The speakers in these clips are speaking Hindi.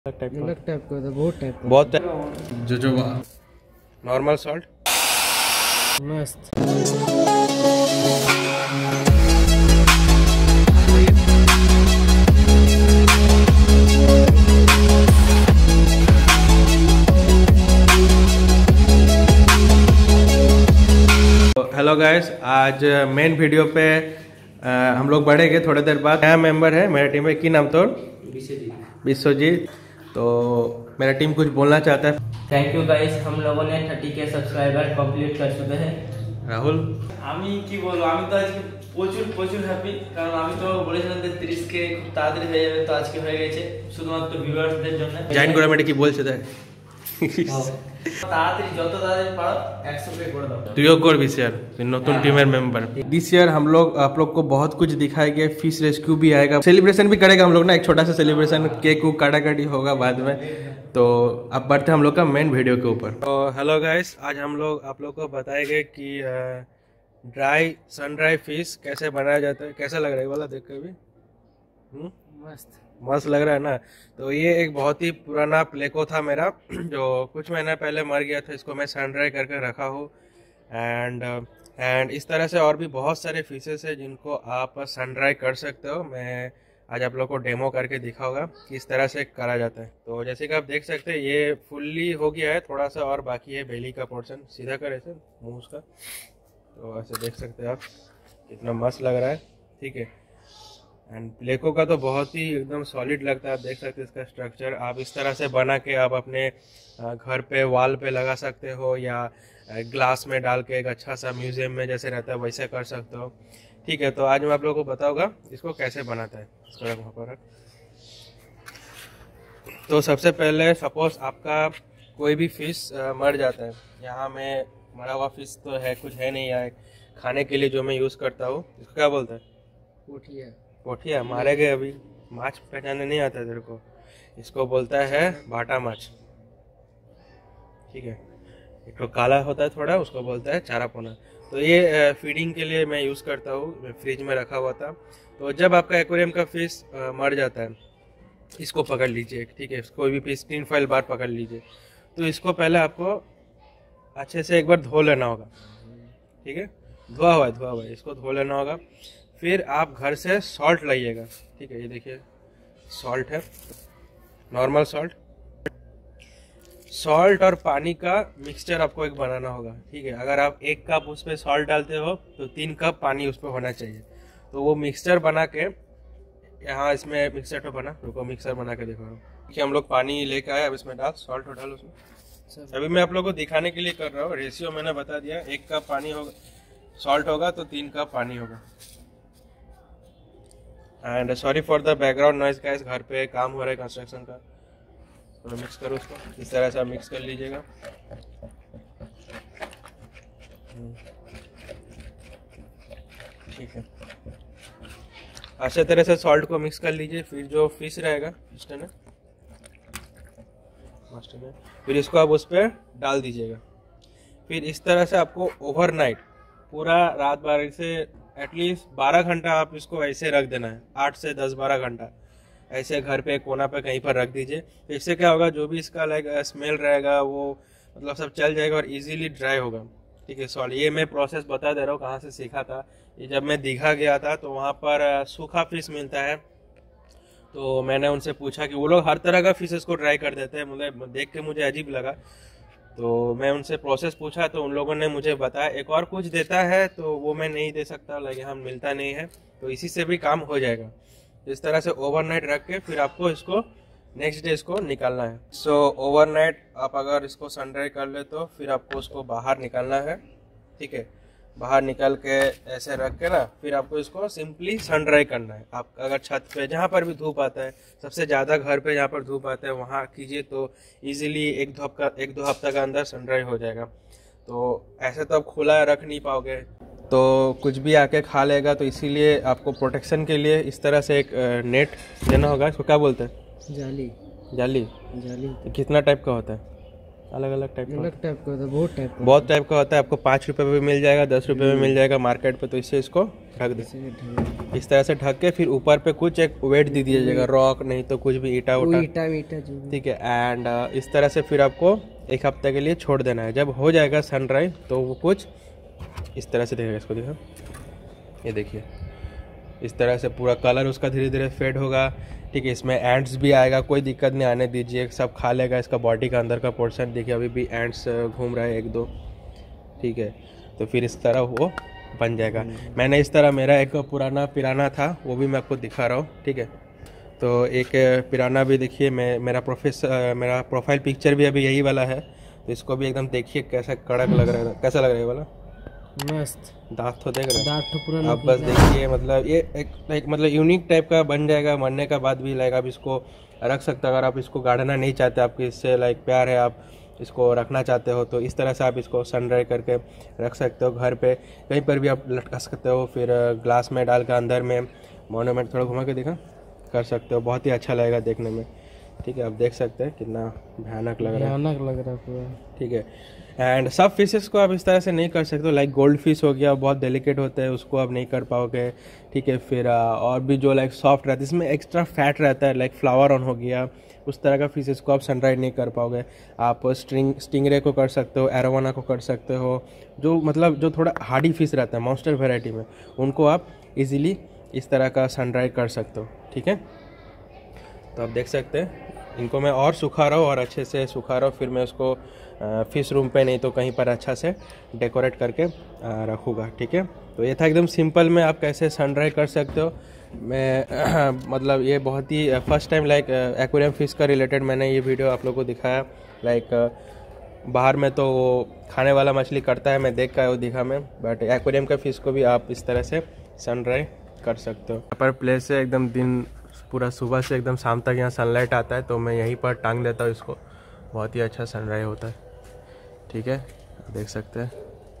अलग टाइप का था, बहुत टाइप का, बहुत जोजोबा नॉर्मल सॉल्ट मस्त। हेलो गाइस, आज मेन वीडियो पे हम लोग बढ़ेंगे थोड़ी देर बाद। नया मेंबर है मेरा टीम में, की नाम तो विश्वजीत। तो मेरा टीम कुछ बोलना चाहता है। थैंक यू गाइस, हम लोगों ने 30K सब्सक्राइबर कंप्लीट कर चुके हैं। রাহুল আমি কি বলবো, আমি তো আজকে প্রচুর হ্যাপি, কারণ আমি তো বলেছিলাম যে 30K খুব তাড়াতাড়ি হয়ে যাবে, তো আজকে হয়ে গেছে শুধুমাত্র ভিউয়ার্সদের জন্য। জয়েন করে মেটে কি বলছে তাই তাড়াতাড়ি যত তাড়াতাড়ি পারো 100K করে দাও। তুইও कर भी शेयर, नतून टीमेर मेंबर। दिस ईयर हम लोग आप लोग को बहुत कुछ दिखाएंगे। फिश रेस्क्यू भी आएगा, सेलिब्रेशन भी करेगा हम लोग ना, एक छोटा सा सेलिब्रेशन, केक को काटा काटी होगा बाद में। तो अब बढ़ते हम लोग का मेन वीडियो के ऊपर। तो हेलो गाइस, आज हम लोग आप लोग को बताएंगे कि ड्राई सन ड्राई फिश कैसे बनाया जाता है। कैसा लग रहा है वाला देख कर भी? मस्त लग रहा है ना। तो ये एक बहुत ही पुराना प्लेको था मेरा, जो कुछ महीना पहले मर गया था। इसको मैं सन ड्राई करके रखा हूँ। एंड इस तरह से और भी बहुत सारे फिशेस है जिनको आप सन ड्राई कर सकते हो। मैं आज आप लोग को डेमो करके दिखाऊंगा कि इस तरह से करा जाता है। तो जैसे कि आप देख सकते हैं ये फुल्ली हो गया है, थोड़ा सा और बाकी है बेली का पोर्शन। सीधा करे सर मुँह उसका, तो ऐसे देख सकते हैं आप, कितना मस्त लग रहा है। ठीक है, एंड प्लेको का तो बहुत ही एकदम सॉलिड लगता है। आप देख सकते हैं इसका स्ट्रक्चर। आप इस तरह से बना के आप अपने घर पे वॉल पे लगा सकते हो, या ग्लास में डाल के एक अच्छा सा म्यूजियम में जैसे रहता है वैसे कर सकते हो। ठीक है, तो आज मैं आप लोगों को बताऊंगा इसको कैसे बनाता है। इसको रख वहाँ पर रख। तो सबसे पहले सपोज आपका कोई भी फिश मर जाता है। यहाँ में मरा हुआ फिश तो है, कुछ है नहीं यार खाने के लिए जो मैं यूज़ करता हूँ। इसको क्या बोलता है? पोठिया। मारे गए अभी, माछ पहचानने नहीं आता तेरे को। इसको बोलता है भाटा माछ। ठीक है, एक तो काला होता है थोड़ा, उसको बोलता है चारा पोना। तो ये फीडिंग के लिए मैं यूज़ करता हूँ, फ्रिज में रखा हुआ था। तो जब आपका एक्वेरियम का फिश मर जाता है, इसको पकड़ लीजिए। ठीक है, कोई भी फिश 3 फॉइल बार पकड़ लीजिए। तो इसको पहले आपको अच्छे से एक बार धो लेना होगा। ठीक है, धोआ हुआ है, इसको धो लेना होगा। फिर आप घर से सॉल्ट लाइएगा। ठीक है, ये देखिए सॉल्ट है, नॉर्मल सॉल्ट और पानी का मिक्सचर आपको एक बनाना होगा। ठीक है, अगर आप 1 कप उस पर सॉल्ट डालते हो तो 3 कप पानी उस पर होना चाहिए। तो वो मिक्सचर बना के यहाँ इसमें मिक्सचर तो बना, रुको मिक्सचर बना के देखो। कि हम लोग पानी लेके आए, अब इसमें डाल सॉल्ट और डाल उसमें। अभी मैं आप लोग को दिखाने के लिए कर रहा हूँ। रेशियो मैंने बता दिया, 1 कप पानी होगा, सॉल्ट होगा तो 3 कप पानी होगा। And sorry for the background noise guys, घर पे काम हो रहा है कंस्ट्रक्शन का। तो मिक्स करो उसको, इस तरह से आप मिक्स कर लीजिएगा। ठीक है, अच्छे तरह से सॉल्ट को मिक्स कर लीजिए। फिर जो फिश रहेगा फिर इसको आप उस पर डाल दीजिएगा। फिर इस तरह से आपको ओवरनाइट, पूरा रात भर से एटलीस्ट 12 घंटा आप इसको ऐसे रख देना है। 8 से 10-12 घंटा ऐसे घर पे कोना पे कहीं पर रख दीजिए। तो इससे क्या होगा, जो भी इसका लाइक स्मेल रहेगा वो मतलब सब चल जाएगा और इजीली ड्राई होगा। ठीक है, सॉरी ये मैं प्रोसेस बता दे रहा हूँ कहाँ से सीखा था। ये जब मैं दीघा गया था तो वहाँ पर सूखा फिश मिलता है। तो मैंने उनसे पूछा कि वो लोग हर तरह का फिशेस को ड्राई कर देते हैं। मतलब देख के मुझे अजीब लगा, तो मैं उनसे प्रोसेस पूछा तो उन लोगों ने मुझे बताया एक और कुछ देता है, तो वो मैं नहीं दे सकता, लाइक यहाँ मिलता नहीं है। तो इसी से भी काम हो जाएगा। इस तरह से ओवरनाइट रख के फिर आपको इसको नेक्स्ट डे इसको निकालना है। सो ओवरनाइट आप अगर इसको सन ड्राई कर ले तो फिर आपको उसको बाहर निकालना है। ठीक है, बाहर निकाल के ऐसे रख के ना, फिर आपको इसको सिंपली सन ड्राई करना है। आप अगर छत पे जहाँ पर भी धूप आता है, सबसे ज़्यादा घर पे जहाँ पर धूप आता है वहाँ कीजिए, तो इजीली 1-2 हफ्ता का अंदर सन ड्राई हो जाएगा। तो ऐसे तो आप खुला रख नहीं पाओगे, तो कुछ भी आके खा लेगा। तो इसीलिए आपको प्रोटेक्शन के लिए इस तरह से एक नेट देना होगा। इसको क्या बोलते हैं? जाली। तो कितना टाइप का होता है? अलग अलग टाइप का अलग टाइप का होता है, बहुत टाइप का। बहुत टाइप का होता है। आपको 5 रुपये में भी मिल जाएगा, 10 रुपये में मिल जाएगा मार्केट पे। तो इससे इसको ढक दे, इस तरह से ढक के फिर ऊपर पे कुछ एक वेट दे दीजिएगा, रॉक नहीं तो कुछ भी ईटा उटा, ईटा मीटा जो भी। ठीक है। एंड इस तरह से फिर आपको 1 हफ्ते के लिए छोड़ देना है। जब हो जाएगा सन ड्राई तो वो कुछ इस तरह से दिखेगा। इसको देखो, ये देखिए इस तरह से पूरा कलर उसका धीरे धीरे फेड होगा, ठीक है। इसमें एंड्स भी आएगा, कोई दिक्कत नहीं आने दीजिए, सब खा लेगा इसका बॉडी का अंदर का पोर्शन। देखिए अभी भी एंड्स घूम रहा है 1-2, ठीक है। तो फिर इस तरह वो बन जाएगा। मैंने इस तरह, मेरा एक पुराना पिराना था वो भी मैं आपको दिखा रहा हूँ, ठीक है। तो एक पिराना भी देखिए, मेरा प्रोफाइल पिक्चर भी अभी यही वाला है। तो इसको भी एकदम देखिए कैसा कड़क लग रहा है, कैसा लग रहा है वाला, मस्त। दांत तो देख रहे हैं दांत तो पूरा आप, बस देखिए। मतलब ये एक मतलब यूनिक टाइप का बन जाएगा। मरने का बाद भी लाइक आप इसको रख सकते हो। अगर आप इसको गाड़ना नहीं चाहते, आपके इससे लाइक प्यार है, आप इसको रखना चाहते हो, तो इस तरह से आप इसको सन ड्राई करके रख सकते हो। घर पे कहीं पर भी आप लटका सकते हो, फिर ग्लास में डाल कर अंदर में मोनूमेंट थोड़ा घुमा के देखा कर सकते हो। बहुत ही अच्छा लगेगा देखने में, ठीक है। आप देख सकते हैं कितना भयानक लग रहा है, भयानक लग रहा है पूरा, ठीक है। एंड सब फिशेस को आप इस तरह से नहीं कर सकते हो। लाइक गोल्ड फिश हो गया, बहुत डेलिकेट होता है, उसको आप नहीं कर पाओगे, ठीक है। फिर और भी जो लाइक सॉफ्ट रहता है, इसमें एक्स्ट्रा फैट रहता है, लाइक फ्लावर ऑन हो गया, उस तरह का फिशेस को आप सनराइज नहीं कर पाओगे। आप स्टिंगरे को कर सकते हो, एरोवाना को कर सकते हो, जो मतलब जो थोड़ा हार्डी फिश रहता है मॉन्स्टर वेराइटी में, उनको आप इजीली इस तरह का सनराइज कर सकते हो, ठीक है। तो आप देख सकते हैं इनको मैं और सुखा रहा हूँ, और अच्छे से सुखा रहा हूँ। फिर मैं उसको फिश रूम पे नहीं तो कहीं पर अच्छा से डेकोरेट करके रखूँगा, ठीक है। तो ये था एकदम सिंपल में आप कैसे सन ड्राई कर सकते हो। मैं मतलब ये बहुत ही first time like aquarium fish का रिलेटेड मैंने ये वीडियो आप लोगों को दिखाया। लाइक बाहर में तो वो खाने वाला मछली करता है, मैं देख का वो दिखा मैं, बट एक्वेरियम का फिश को भी आप इस तरह से सन ड्राई कर सकते हो। यहाँ पर प्लेस है एकदम दिन पूरा सुबह से एकदम शाम तक यहाँ सनलाइट आता है, तो मैं यहीं पर टांग देता हूँ इसको। बहुत ही अच्छा सनराइज होता है, ठीक है। देख सकते हैं।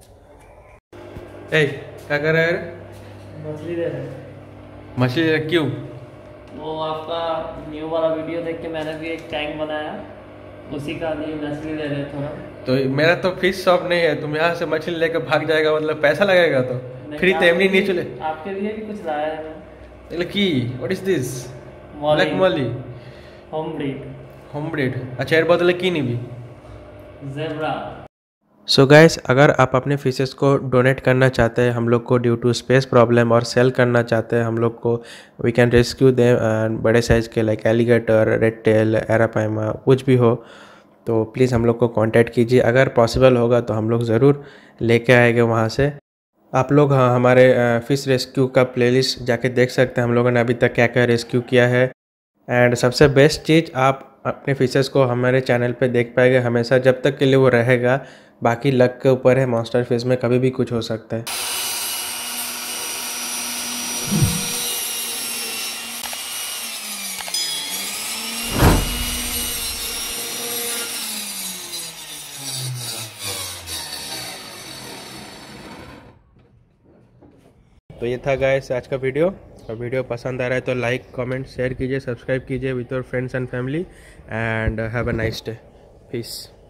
ए क्या कर रहे हैं? मछली दे रहे हैं। मछली क्यों? वो आपका न्यू वाला वीडियो देख के मैंने भी एक टैंक बनाया, उसी का लिए मछली ले रहे थोड़ा। तो मेरा तो फिश शॉप नहीं है, तुम यहाँ से मछली लेकर भाग जाएगा, मतलब पैसा लगेगा तो फ्री तेमनी नहीं चले। आपके लिए भी कुछ लाया है मैं। की what is this? Black molly home breed. Home breed, अच्छा यार बदले की नहीं भी ज़ेब्रा। सो गाइस, अगर आप अपने फिशेस को डोनेट करना चाहते हैं हम लोग को ड्यू टू स्पेस प्रॉब्लम, और सेल करना चाहते हैं हम लोग को, वी कैन रेस्क्यू दे बड़े साइज़ के like alligator, red tail, arapaima, कुछ भी हो, तो प्लीज़ हम लोग को कांटेक्ट कीजिए। अगर पॉसिबल होगा तो हम लोग ज़रूर लेके आएंगे वहाँ से। आप लोग हमारे फ़िश रेस्क्यू का प्लेलिस्ट जाके देख सकते हैं हम लोगों ने अभी तक क्या क्या रेस्क्यू किया है। एंड सबसे बेस्ट चीज़, आप अपने फिशेस को हमारे चैनल पे देख पाएंगे हमेशा, जब तक के लिए वो रहेगा। बाकी लक के ऊपर है, मॉन्स्टर फिश में कभी भी कुछ हो सकता है। तो ये था गाइस आज का वीडियो। और वीडियो पसंद आ रहा है तो लाइक, कमेंट, शेयर कीजिए, सब्सक्राइब कीजिए with your friends and family, and have a nice day. Piece.